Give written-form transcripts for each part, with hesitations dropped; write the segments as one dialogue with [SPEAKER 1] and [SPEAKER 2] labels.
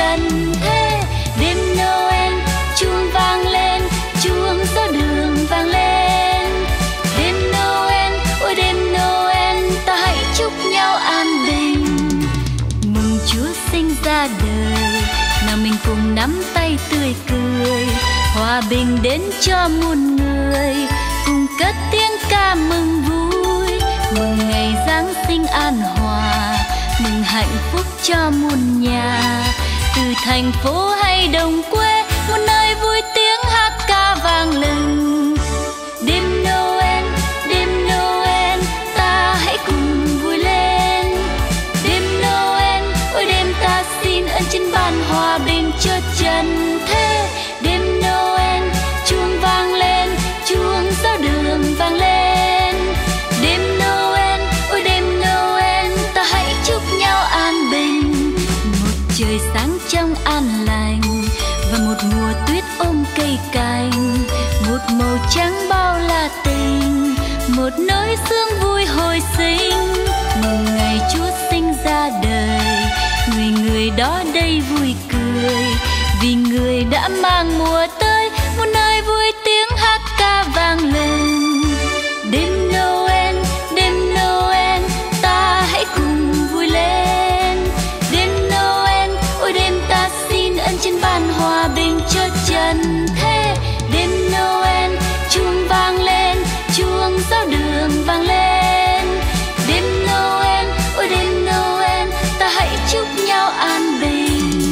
[SPEAKER 1] trần thế. Đêm Noel chuông vang lên, chuông gió đường vang lên. Đêm Noel, ôi đêm Noel, ta hãy chúc nhau an bình. Mừng Chúa sinh ra đời, nào mình cùng nắm tay tươi cười. Hòa bình đến cho muôn người, cùng cất tiếng ca mừng vui. Mừng ngày Giáng sinh an hòa, mừng hạnh phúc cho muôn nhà. Từ thành phố hay đồng quê, một nơi vui tiếng hát ca vang lừng. Đêm Noel, đêm Noel, ta hãy cùng vui lên. Đêm Noel, ôi đêm ta xin ơn trên ban hòa bình cho trần thế. Đêm Noel chuông vang lên, chuông gió đường vang lên. Đêm Noel, ôi đêm Noel, ta hãy chúc nhau an bình. Một trời sáng trong an lành, và một mùa tuyết ôm cây cành. Một màu trắng bao la tình, một nỗi sương vui hồi sinh. Mừng ngày Chúa sinh ra đời, người người đó đây vui cười. Vì người đã mang mùa tới, một nơi vui tiếng hát ca vang lên. Đêm Noel, đêm Noel, ta hãy cùng vui lên. Đêm Noel, ôi đêm ta xin ơn trên ban hòa bình cho trần thế. Đêm Noel chuông vang lên, chuông gió đường vang lên. Đêm Noel, ôi đêm Noel, ta hãy chúc nhau an bình.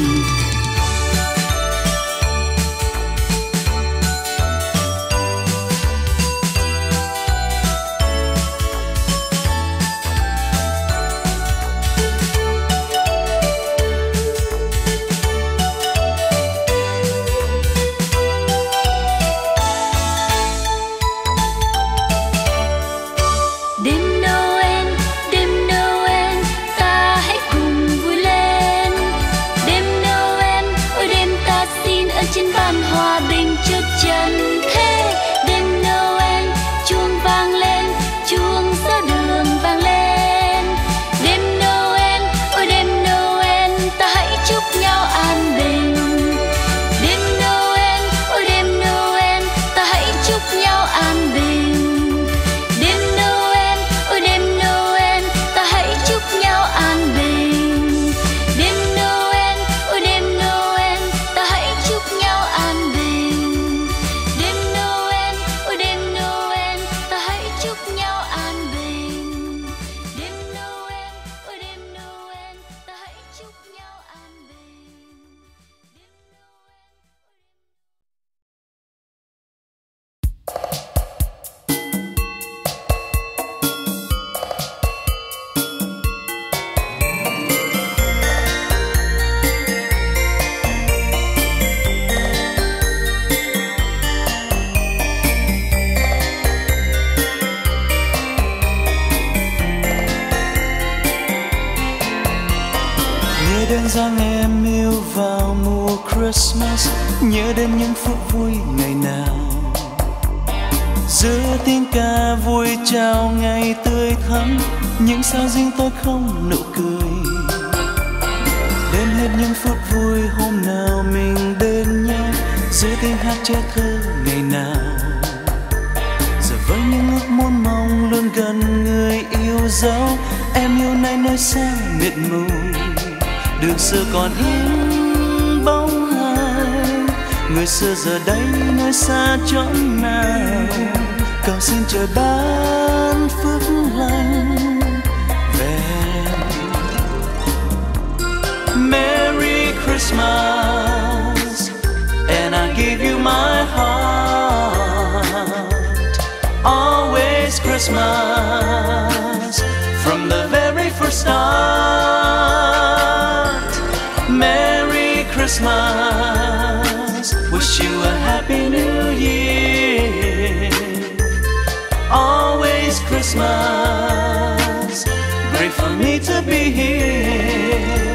[SPEAKER 1] Trên ban hòa bình cho trần thế. Đêm Noel chuông vang lên, chuông gió đường vang lên. Đêm Noel, ôi đêm Noel, ta hãy chúc nhau an bình. Đêm Noel, ôi đêm Noel, ta hãy chúc nhau an bình. Đêm Noel, ôi đêm Noel, ta hãy chúc nhau an bình. Đêm Noel, ôi đêm Noel, ta hãy chúc nhau an bình. Đêm Noel, ôi đêm Noel, ta hãy chúc nhau an bình. Đêm Noel, ôi đêm Noel, ta hãy chúc nhau an bình.
[SPEAKER 2] Nhớ đến dáng em yêu vào mùa Christmas, nhớ đến những phút vui ngày nào. Giữa tiếng ca vui chào ngày tươi thắm, những sao riêng tôi không nụ cười. Đếm hết những phút vui hôm nào mình bên nhau, giữa tiếng hát trẻ thơ ngày nào. Giờ với những ước muốn mong luôn gần người yêu dấu, em yêu nay nơi xa mịt mù. Đường xưa còn in bóng ai, người xưa giờ đây nơi xa chốn nào. Cầu xin trời ban phước lành về. Merry Christmas, and I give you my heart. Always Christmas, from the very first start. Merry Christmas, wish you a happy new year. Always Christmas, great for me to be here.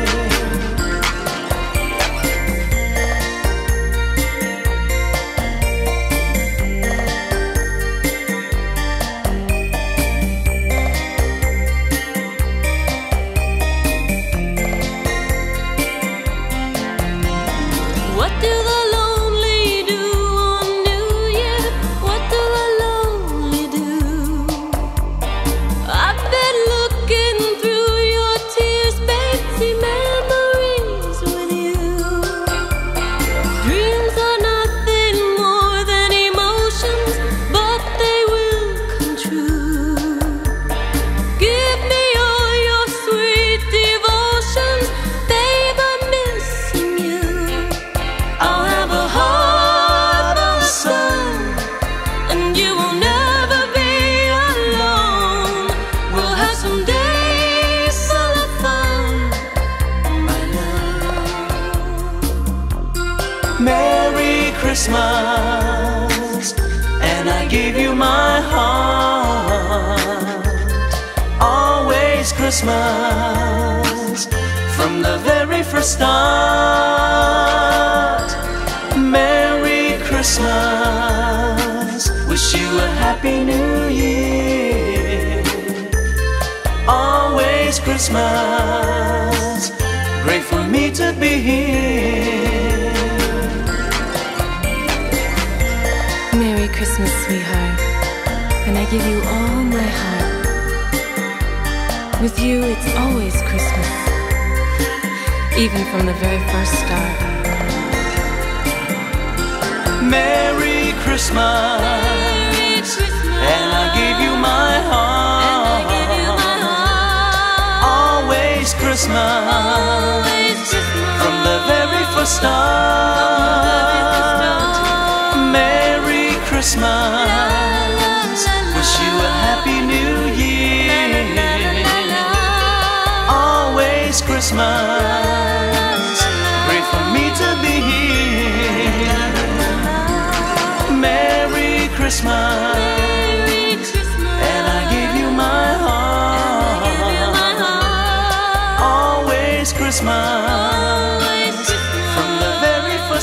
[SPEAKER 2] Christmas, and I give you my heart. Always Christmas, from the very first start. Merry Christmas, wish you a happy new year. Always Christmas, great for me to be here.
[SPEAKER 3] Merry Christmas, sweetheart, and I give you all my heart. With you, it's always Christmas, even from the very first start.
[SPEAKER 2] Merry Christmas, and I give you my heart. Always Christmas, from the very first start. Merry Christmas, wish you a happy new year. Always Christmas, great for me to be here. Merry Christmas, and I give you my heart. Always Christmas, from the very first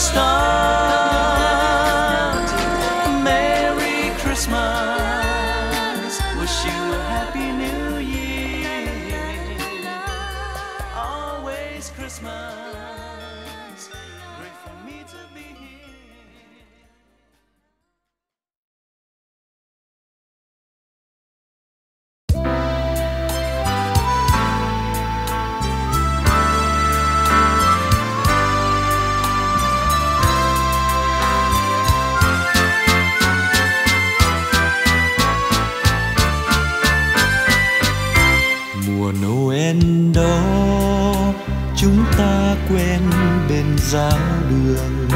[SPEAKER 2] start. Merry Christmas, wish you a happy new year. Always Christmas, great for me to be here. Mùa Noel đó chúng ta quen bên giáo đường.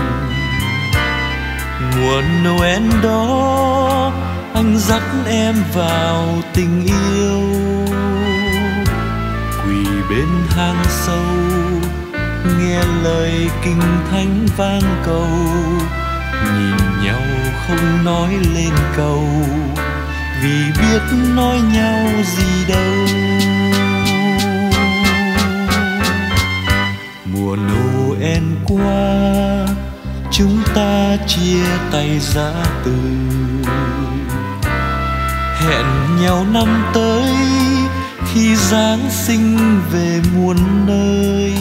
[SPEAKER 2] Mùa Noel đó anh dắt em vào tình yêu. Quỳ bên hang sâu nghe lời kinh thánh vang cầu, nhìn nhau không nói lên câu, vì biết nói nhau gì đâu. Mùa Noel qua chúng ta chia tay ra từ, hẹn nhau năm tới khi Giáng sinh về muôn nơi.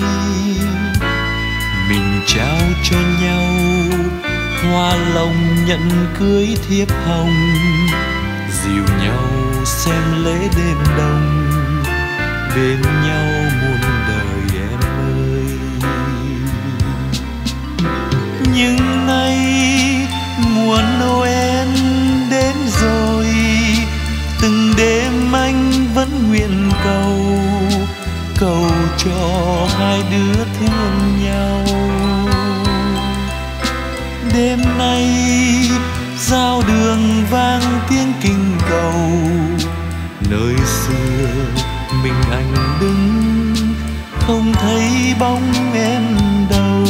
[SPEAKER 2] Mình trao cho nhau hoa lồng nhận cưới thiếp hồng, dìu nhau xem lễ đêm đông, bên nhau muôn đời em ơi. Nhưng nay mùa Noel đến rồi, từng đêm anh vẫn nguyện cầu, cầu cho hai đứa thương nhau. Đêm nay giao đường vang tiếng kinh cầu, nơi xưa mình anh đứng không thấy bóng em đâu.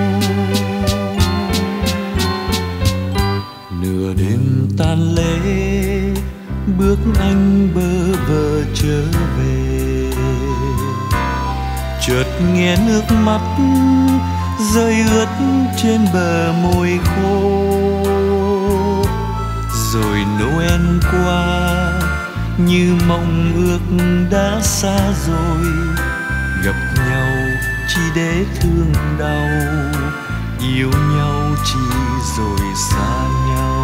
[SPEAKER 2] Nửa đêm tan lễ bước anh bơ vơ trở về, chợt nghe nước mắt rơi ướt trên bờ môi khô. Rồi Noel qua như mộng ước đã xa rồi, gặp nhau chỉ để thương đau, yêu nhau chỉ rồi xa nhau.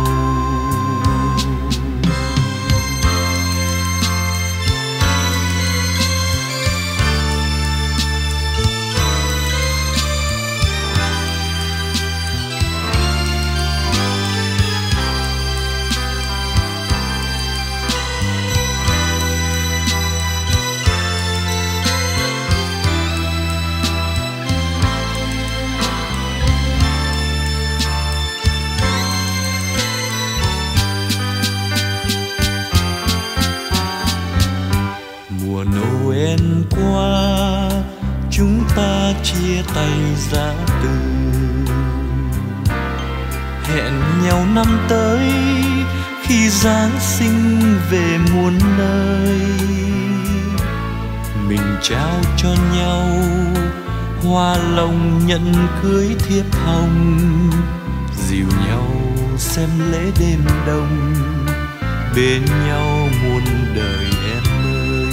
[SPEAKER 2] Qua chúng ta chia tay ra từ, hẹn nhau năm tới khi Giáng sinh về muôn nơi. Mình trao cho nhau hoa lòng nhận cưới thiếp hồng, dìu nhau xem lễ đêm đông, bên nhau muôn đời em ơi.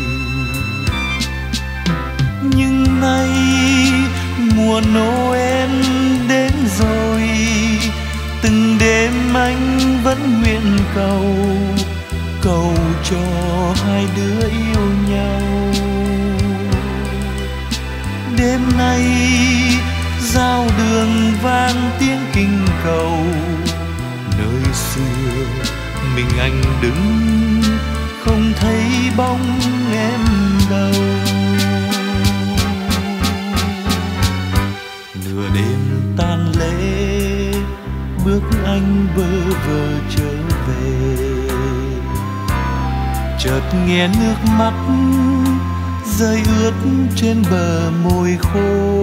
[SPEAKER 2] Nhưng nay mùa Noel đến rồi, từng đêm anh vẫn nguyện cầu cho hai đứa yêu nhau. Đêm nay giao đường vang tiếng kinh cầu, nơi xưa mình anh đứng không thấy bóng em đâu. Nửa đêm tan lễ bước anh bơ vơ trở về, chợt nghe nước mắt rơi ướt trên bờ môi khô.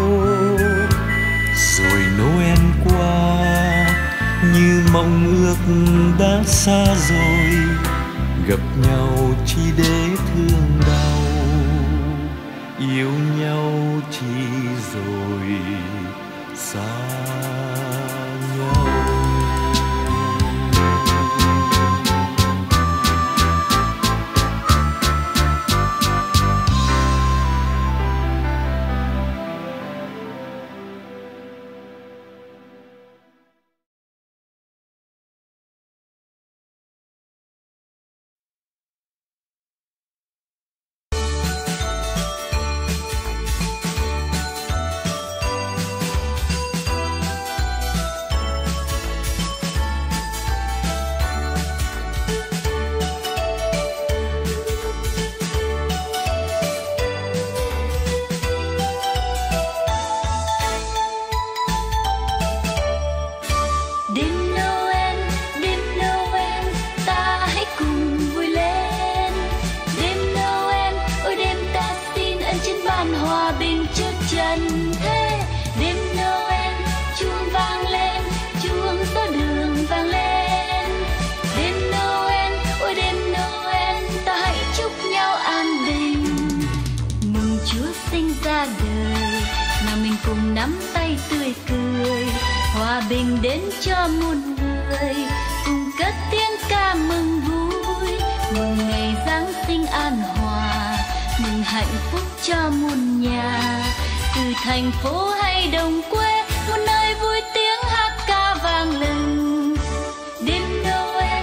[SPEAKER 2] Rồi Noel qua như mộng ước đã xa rồi, gặp nhau chỉ để thương đau, yêu nhau chỉ rồi xa nhau.
[SPEAKER 1] Nắm tay tươi cười, hòa bình đến cho muôn người, cùng cất tiếng ca mừng vui, mừng ngày Giáng sinh an hòa, mừng hạnh phúc cho muôn nhà. Từ thành phố hay đồng quê, muôn nơi vui tiếng hát ca vang lừng. Đêm Noel,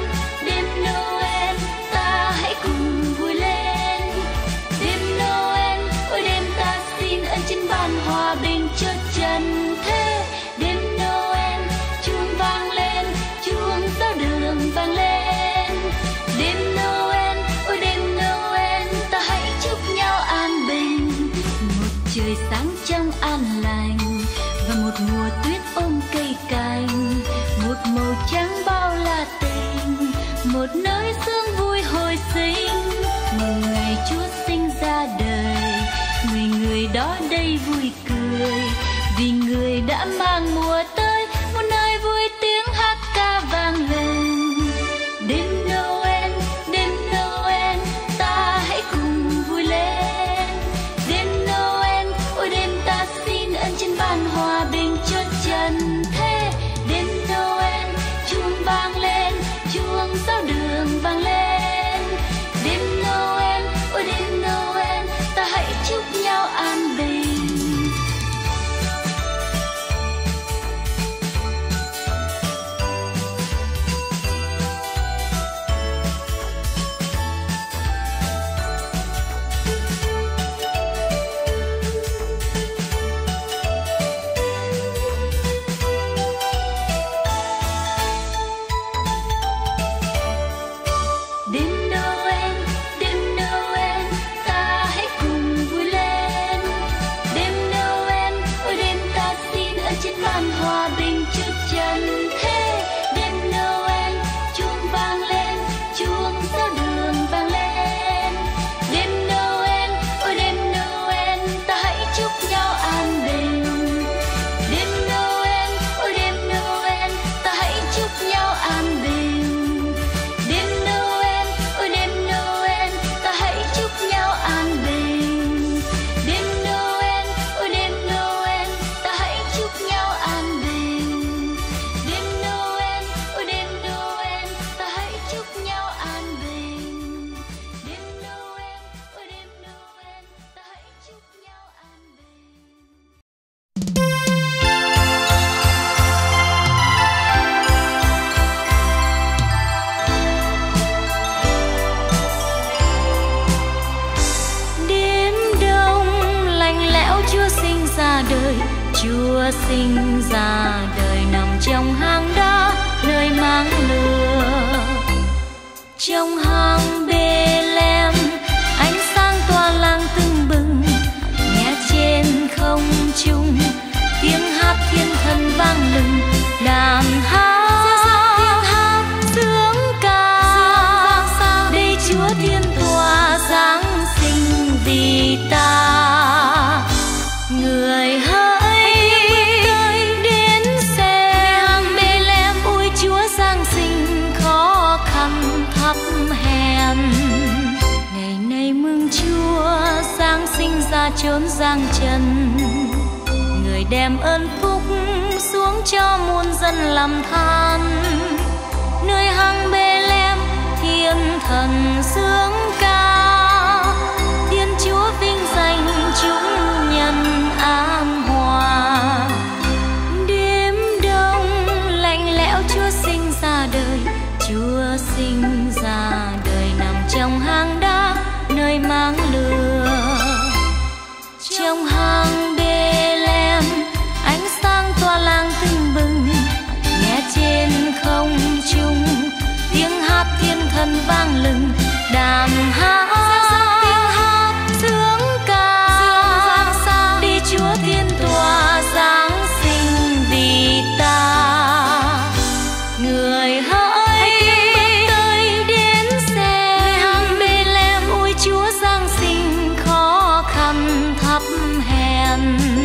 [SPEAKER 1] ta hãy cùng vui lên. Đêm Noel, ôi đêm ta xin ơn trên ban hòa bình cho trần thế. Đêm Noel, chuông vang lên, chuông giao đường vang lên. Đêm Noel, ôi đêm Noel, ta hãy chúc nhau an bình. Một trời sáng trong an lành và một mùa tuyết ôm cây cành, một màu trắng bao la tình, một nỗi sương vui hồi sinh. Mừng ngày Chúa sinh ra đời, người đó đây vui cười, vì người đã mang mùa tới, một nơi vui tiếng hát ca vang lên. Đêm Noel, ta hãy cùng vui lên. Đêm Noel, ôi đêm ta xin ơn trên ban hòa bình cho trần thế. Đêm Noel, chuông vang lên, chuông giao đường vang lên. Đêm Noel, ôi đêm Noel, ta hãy chúc nhau an bình. Chúa sinh ra đời nằm trong hang đá nơi máng lửa. Trong hang Bê-lem ánh sáng tỏa làng tưng bừng, nghe trên không trung tiếng hát thiên thần vang lừng. Đàn hát sướng ca đây Chúa Thiên Tòa Giáng sinh vì ta. Người hỡi đến xem Bê-lem, ôi Chúa Giáng sinh khó khăn thấp hèn. Ngày nay mừng Chúa Giáng sinh ra chốn giang trần, người đem ơn phúc xuống cho muôn dân làm than. Nơi hang Bê-lem thiên thần sướng ca, Thiên Chúa vinh danh chúng nhân an hòa. Đêm đông lạnh lẽo Chúa sinh ra đời, Chúa sinh ra đời nằm trong hang đá nơi máng lửa. Trong hang Bê-lem ánh sáng tỏa làng tưng bừng, nghe trên không trung tiếng hát thiên thần vang lừng. Đàn hát sướng ca đi Chúa Thiên Tòa Giáng sinh vì ta. Người hỡi tới đến xem hang Bê-lem, ôi Chúa Giáng sinh khó khăn thấp hèn.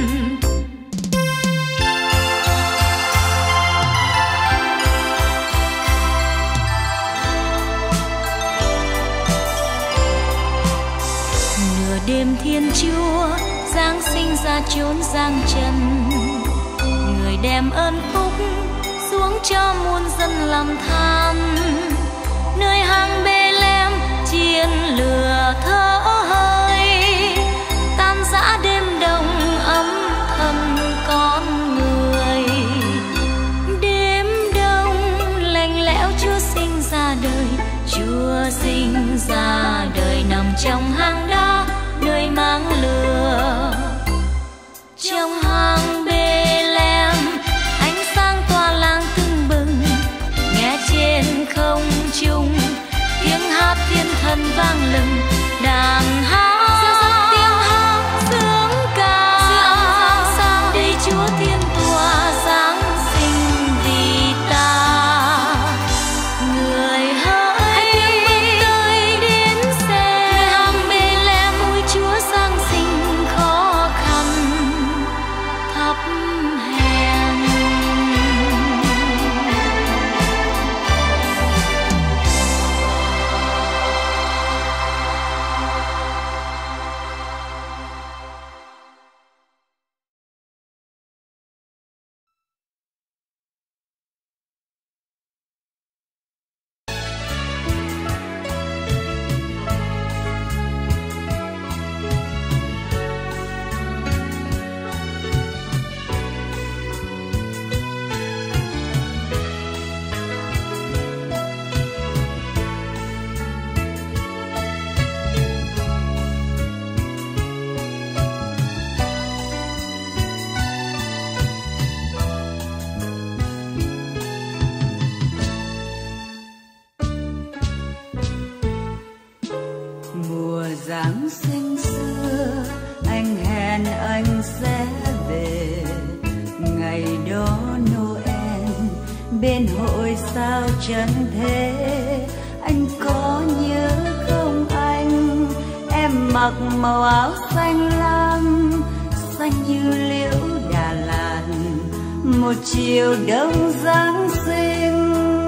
[SPEAKER 1] Nửa đêm Thiên Chúa Giáng sinh ra chốn giang trần, người đem ơn phúc xuống cho muôn dân làm than. Nơi hang Bê-lem chiên lửa thở hơi, tan rã đêm đông ấm thầm con người. Đêm đông lạnh lẽo Chúa sinh ra đời, Chúa sinh ra đời nằm trong hang đá nơi máng lửa. Trong hang Bê-lem ánh sáng tỏa làng tưng bừng, nghe trên không trung tiếng hát thiên thần vang lừng. Đàn hát sướng ca đây Chúa Thiên Tòa Giáng sinh vì ta. Người hỡi tới đến xem hang Bê-lem, ôi Chúa Giáng sinh khó khăn thấp hèn.
[SPEAKER 4] Mùa Giáng sinh xưa anh hẹn anh sẽ về, ngày đó Noel bên hội sao trần thế. Anh có nhớ không anh, em mặc màu áo xanh lam, xanh như liễu Đà Lạt, một chiều đông Giáng sinh.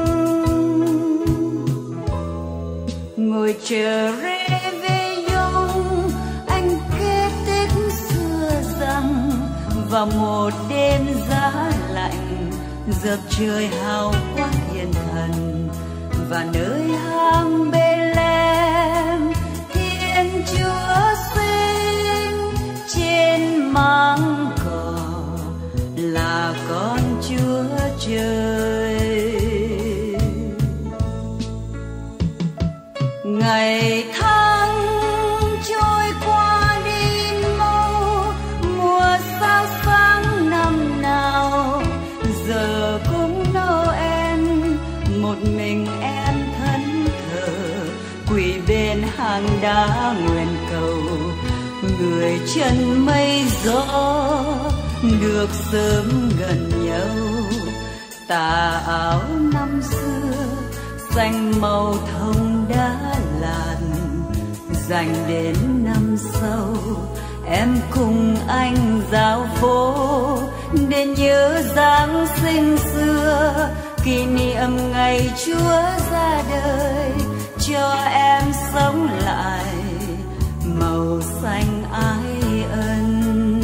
[SPEAKER 4] Ngồi chờ Réveillon, anh kể tích xưa rằng vào một đêm giá lạnh, dợp trời hào quang thiên thần, và nơi hang Bê-lem Thiên Chúa sinh trên máng cỏ là con Chúa Trời. Ngày tháng trôi qua đi mau, mùa sao sáng nào nguyện cầu người chân mây gió được sớm gần nhau. Tà áo năm xưa xanh màu thông đã làn, dành đến năm sau em cùng anh dạo phố để nhớ Giáng sinh xưa, kỷ niệm ngày Chúa ra đời cho em sống lại màu xanh ái ân.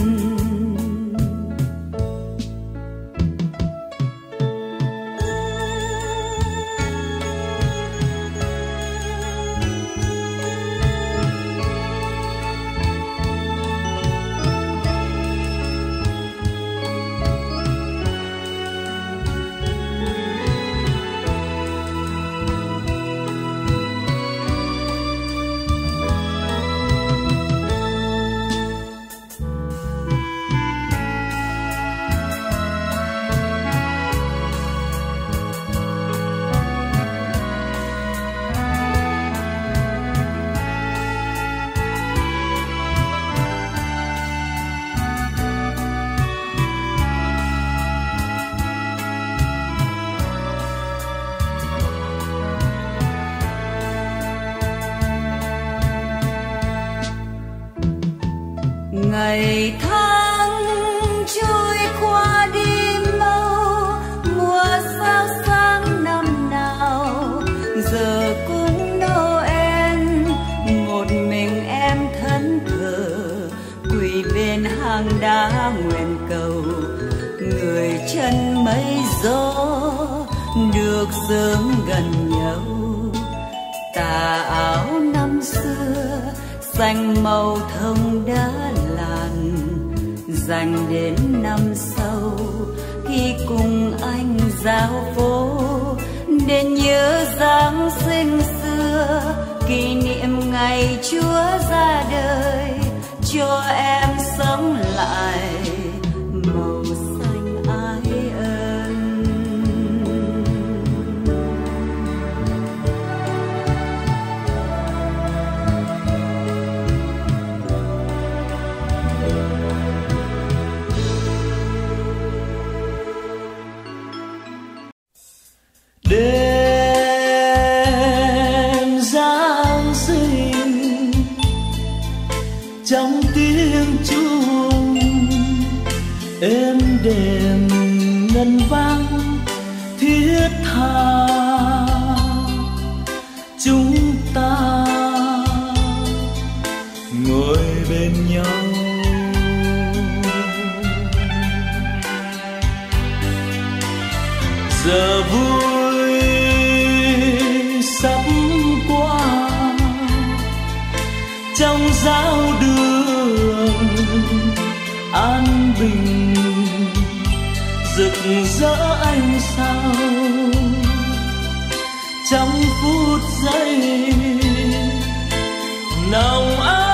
[SPEAKER 4] Ngày tháng trôi qua đi mau, mùa sao sáng năm nào giờ cũng Noel. Một mình em thẫn thờ quỳ bên hang đá nguyện cầu người chân mây gió được sớm gần nhau. Tà áo năm xưa xanh màu thông đã làn, dành đến năm sau khi cùng anh dạo phố để nhớ Giáng sinh xưa, kỷ niệm ngày Chúa ra đời cho em sống lại màu xanh ái ân.
[SPEAKER 2] Đêm Giáng sinh trong tiếng chuông êm đềm ngân vang thiết tha, chúng ta ngồi bên nhau. Giờ vui sắp qua trong giáo đường an bình, rực rỡ ánh sao trong phút giây nồng ấm.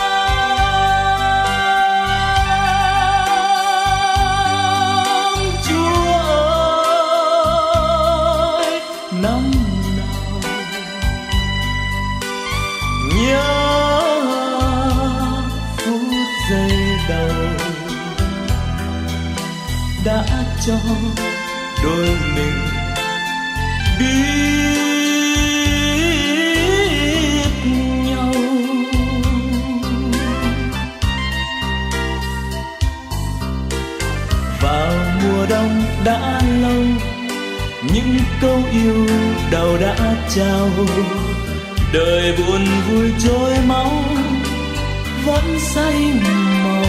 [SPEAKER 2] Chúa ơi, năm nào nhớ phút giây đầu đã cho đôi mình biết nhau. Vào mùa đông đã lâu, những câu yêu đầu đã trao, đời buồn vui trôi máu vẫn say màu.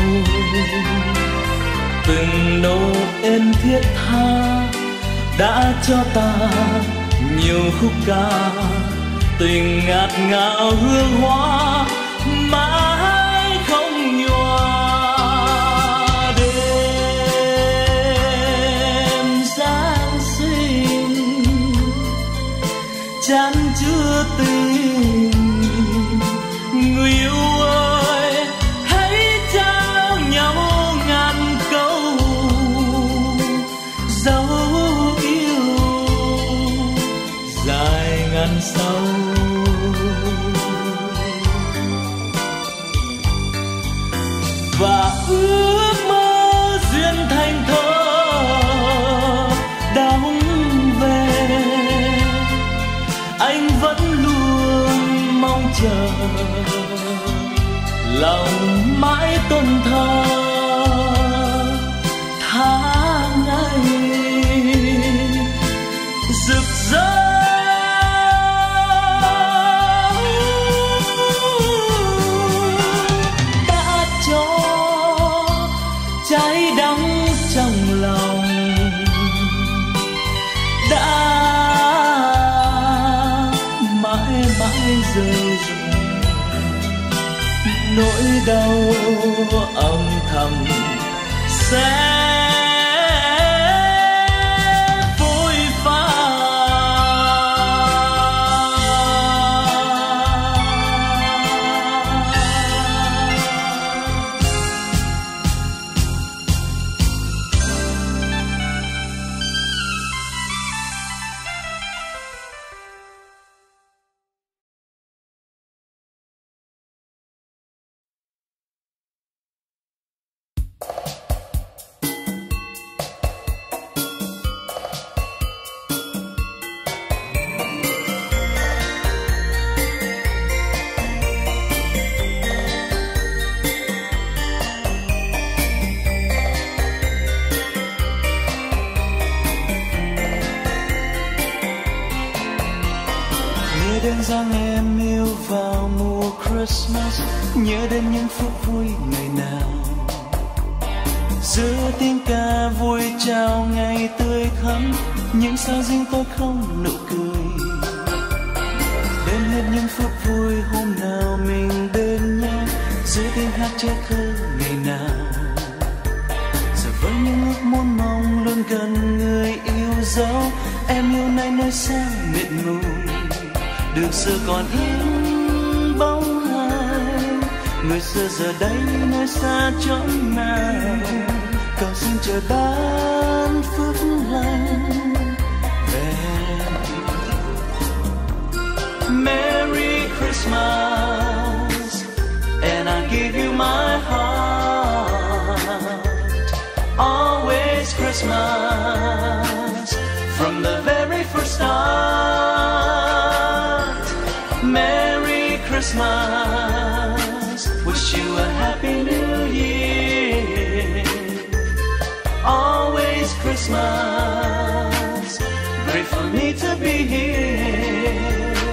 [SPEAKER 2] Từng Noel thiết tha đã cho ta nhiều khúc ca, tình ngát ngào hương hoa mãi không nhòa. Đêm Giáng sinh chan chứa tình, người yêu ơi hãy trao nhau ngàn câu dấu yêu dài ngàn sau. chờ, lòng mãi tuần thờ tháng ngày rực rỡ. Đã cho trái đắng trong lòng, đã mãi mãi rơi rụng nỗi đau âm thầm sẽ phôi pha. Đến rằng em yêu vào mùa Christmas, nhớ đến những phút vui ngày nào, giữa tiếng ca vui chào ngày tươi thắm, những sao riêng tôi không nụ cười. Đến hết những phút vui hôm nào mình bên nhau, giữa tiếng hát trẻ thơ ngày nào, giờ với những ước muốn mong luôn gần người yêu dấu. Em yêu nay nơi xa mịt mù, đường xưa còn in bóng ai, người xưa giờ đây nơi xa chốn nào, cầu xin trời ban phước lành về. Merry Christmas, and I give you my heart. Always Christmas, from the very first start. Merry Christmas, wish you a happy new year. Always Christmas, great for me to be here.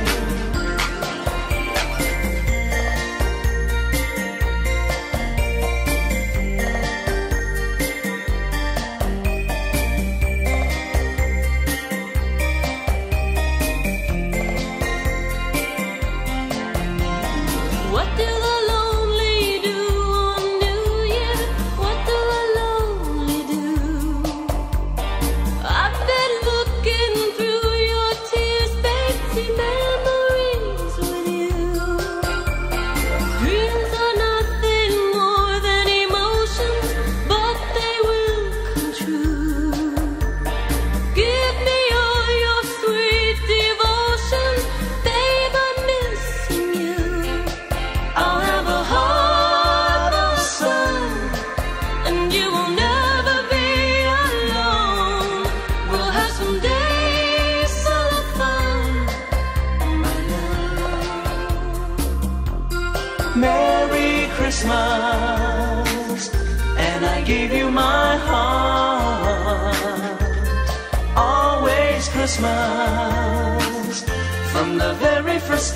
[SPEAKER 2] Merry Christmas, and I give you my heart. Always Christmas, from the very first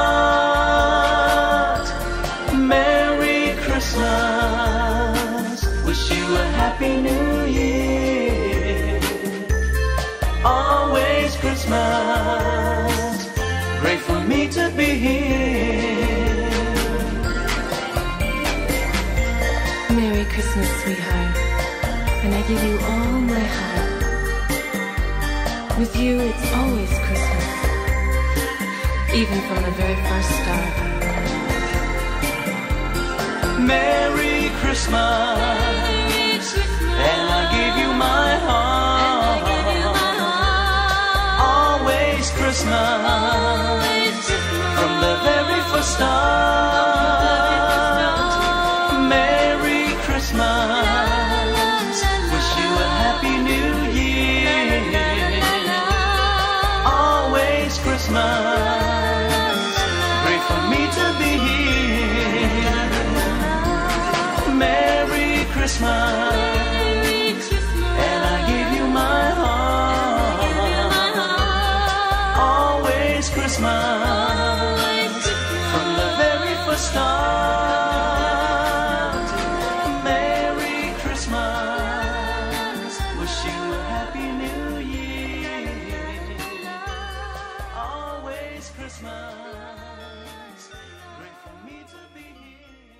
[SPEAKER 2] start. Merry Christmas, wish you a happy new year. Always Christmas, great for me to be here.
[SPEAKER 3] Merry Christmas, sweetheart, and I give you all my heart. With you, it's always Christmas, even from the very first start.
[SPEAKER 2] Merry Christmas, and I give you my heart. Always Christmas, from the very first start. Merry Christmas, wish you a happy new year. Always Christmas, pray for me Christmas. And I give you my heart. Always Christmas. From the very first start. Merry Christmas. Wishing you a happy new year. Always Christmas. Great for me to be here.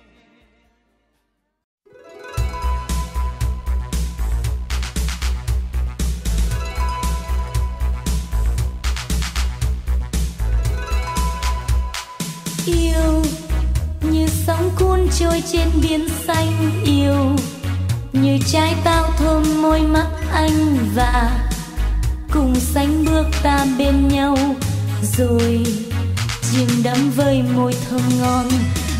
[SPEAKER 1] Yêu như sóng cuốn trôi trên biển xanh, yêu như trái táo thơm môi mắt anh, và cùng sánh bước ta bên nhau rồi chìm đắm với môi thơm ngon.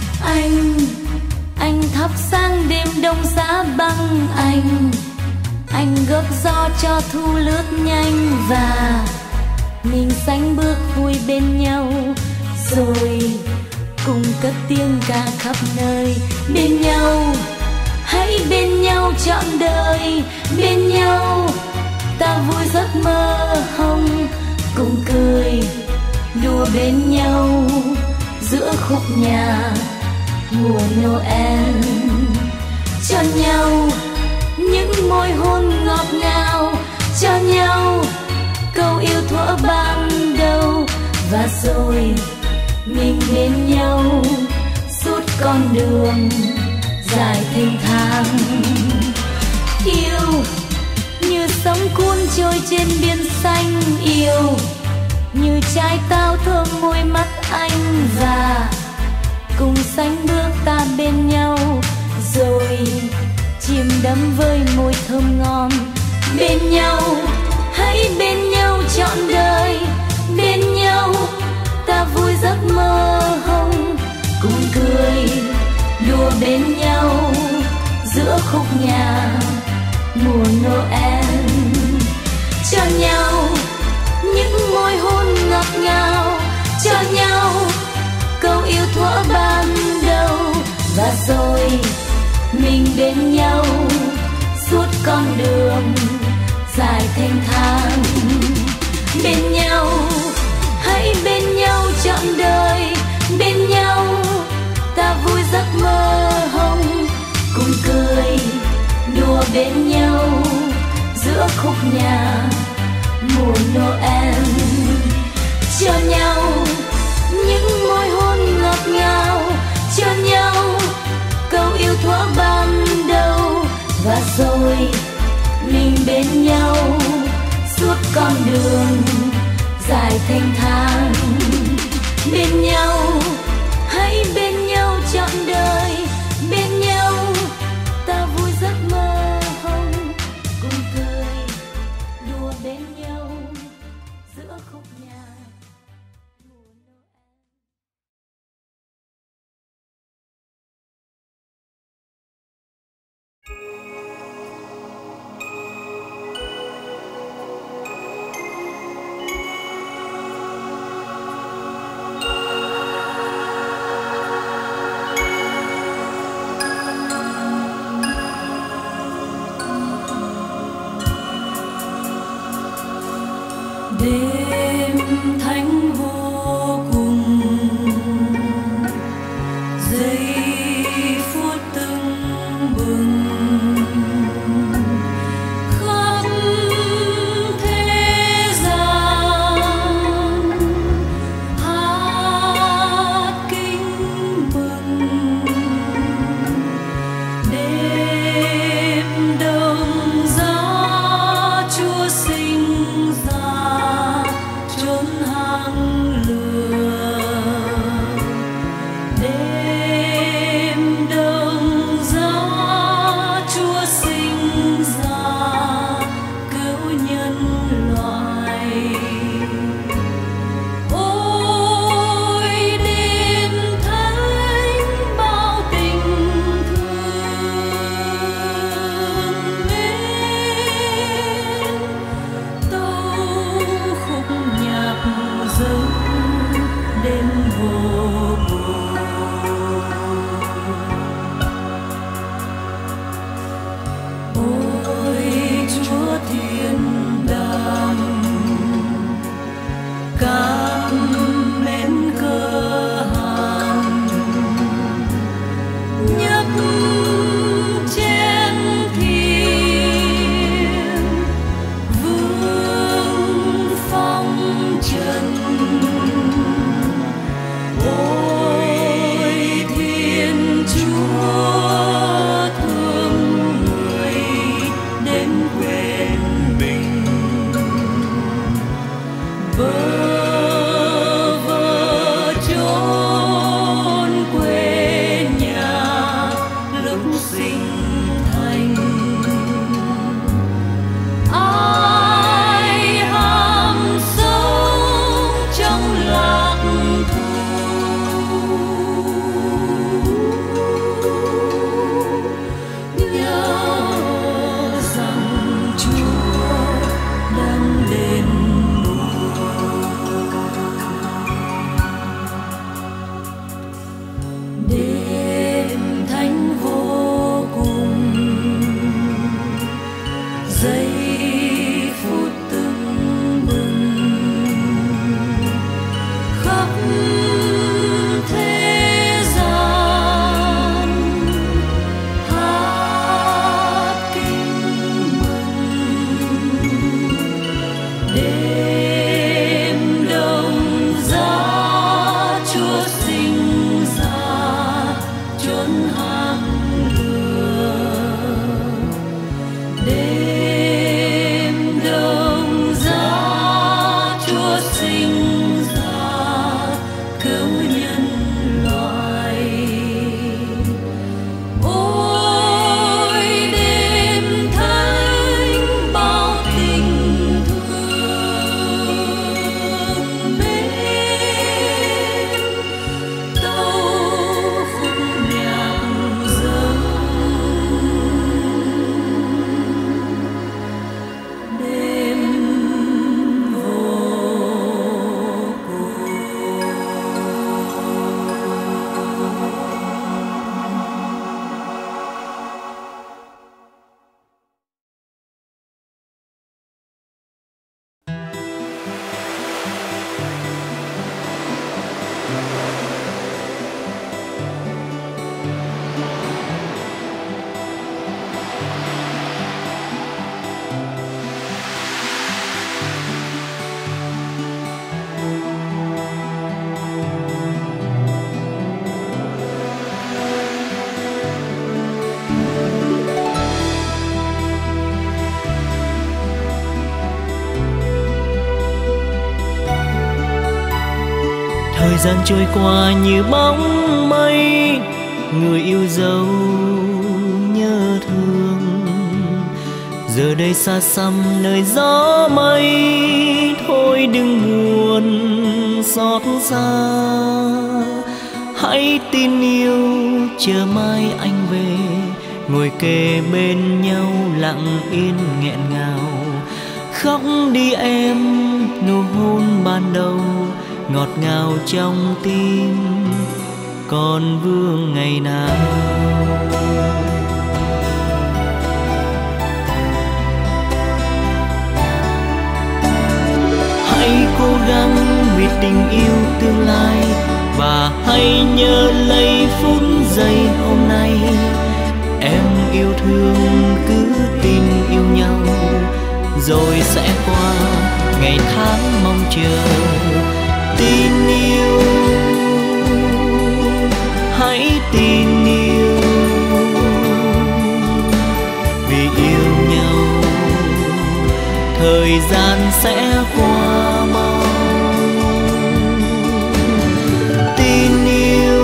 [SPEAKER 1] Anh thắp sáng đêm đông giá băng, anh gấp gió cho thu lướt nhanh, và mình sánh bước vui bên nhau rồi cùng cất tiếng ca khắp nơi. Bên nhau, hãy bên nhau trọn đời, bên nhau ta vui giấc mơ hồng, cùng cười đùa bên nhau giữa khúc nhạc mùa Noel. Cho nhau những môi hôn ngọt ngào, cho nhau câu yêu thuở ban đầu, và rồi mình bên nhau suốt con đường dài thênh thang. Yêu như sóng cuốn trôi trên biển xanh, yêu như trái táo thơm môi mắt anh, và cùng sánh bước ta bên nhau rồi chìm đắm với môi thơm ngon. Bên nhau, hãy bên nhau trọn đời, bên nhau ta vui giấc mơ hồng, cùng cười đùa bên nhau giữa khúc nhạc mùa Noel. Cho nhau những môi hôn ngọt ngào, cho nhau câu yêu thuở ban đầu, và rồi mình bên nhau suốt con đường dài thênh thang. Bên nhau, hãy bên nhau trọn đời, bên nhau ta vui giấc mơ hồng, cùng cười đùa bên nhau giữa khúc nhạc mùa Noel. Cho nhau những môi hôn ngọt ngào, cho nhau câu yêu thuở ban đầu, và rồi mình bên nhau suốt con đường dài thênh thang. Bên nhau, hãy bên nhau trọn đời, bên nhau ta vui giấc mơ hồng, cùng cười đùa bên nhau giữa khúc nhạc.
[SPEAKER 4] Đêm thánh vô cùng, giây phút tưng bừng, khắp thế gian hát kính mừng. Đêm đông giá Chúa sinh ra chốn
[SPEAKER 2] gian trôi qua như bóng mây, người yêu dấu nhớ thương. Giờ đây xa xăm nơi gió mây, thôi đừng buồn xót xa. Hãy tin yêu chờ mai anh về, ngồi kề bên nhau lặng yên nghẹn ngào. Khóc đi em, nụ hôn ban đầu ngọt ngào trong tim còn vương ngày nào. Hãy cố gắng vì tình yêu tương lai, và hãy nhớ lấy phút giây hôm nay. Em yêu thương cứ tin yêu nhau, rồi sẽ qua ngày tháng mong chờ. Tin yêu, hãy tin yêu, vì yêu nhau thời gian sẽ qua mau. Tin yêu,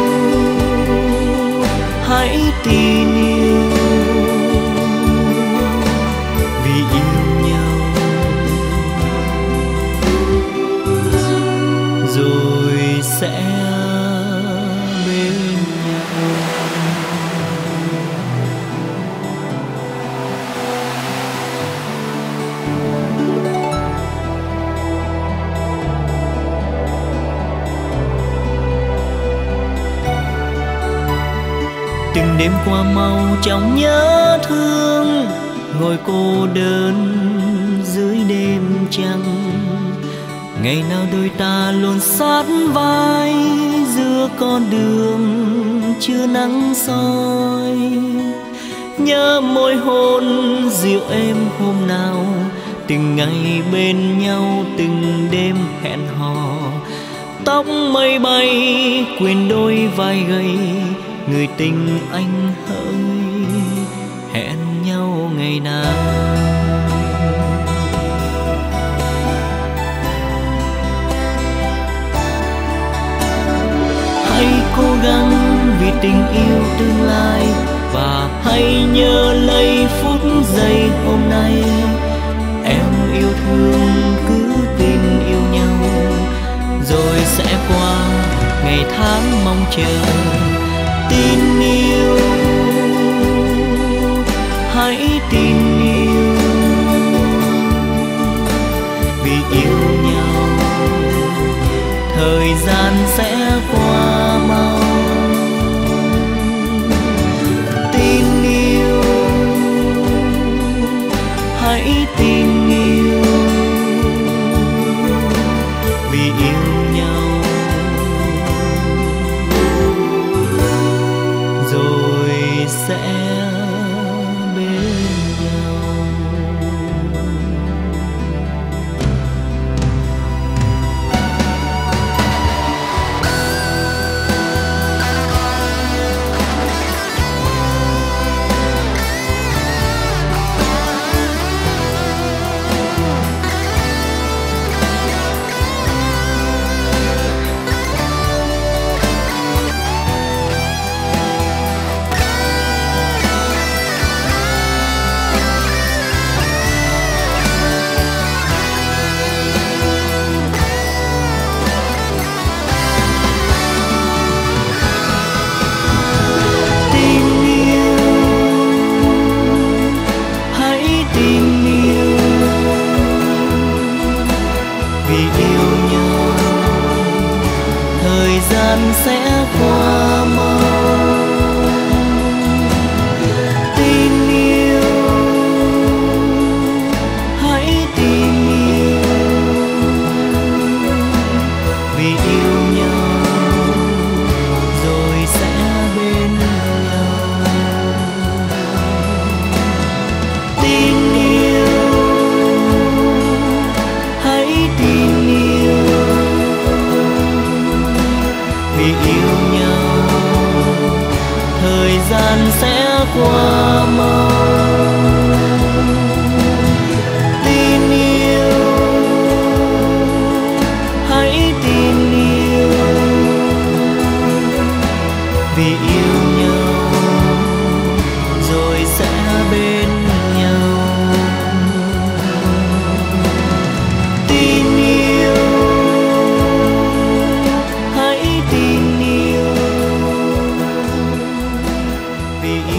[SPEAKER 2] hãy tin yêu, vì yêu nhau rồi sẽ bên nhau. Từng đêm qua mau trong nhớ thương, ngồi cô đơn dưới đêm trăng. Ngày nào đôi ta luôn sát vai, giữa con đường chưa nắng soi. Nhớ môi hôn dịu êm hôm nào, từng ngày bên nhau từng đêm hẹn hò. Tóc mây bay quên đôi vai gầy, người tình anh hỡi hẹn nhau ngày nào. Hãy cố gắng vì tình yêu tương lai, và hãy nhớ lấy phút giây hôm nay. Em yêu thương cứ tin yêu nhau, rồi sẽ qua ngày tháng mong chờ. Tin yêu, hãy tin yêu, vì yêu nhau thời gian sẽ qua mau. Tin yêu, hãy tin yêu, vì yêu nhau rồi sẽ bên nhau. Sẽ qua mau. Tin yêu, hãy tin yêu, vì yêu nhau rồi sẽ bên nhau. Tin yêu, hãy tin yêu, vì yêu nhau thời gian sẽ qua mau. Tin yêu, hãy tin yêu, vì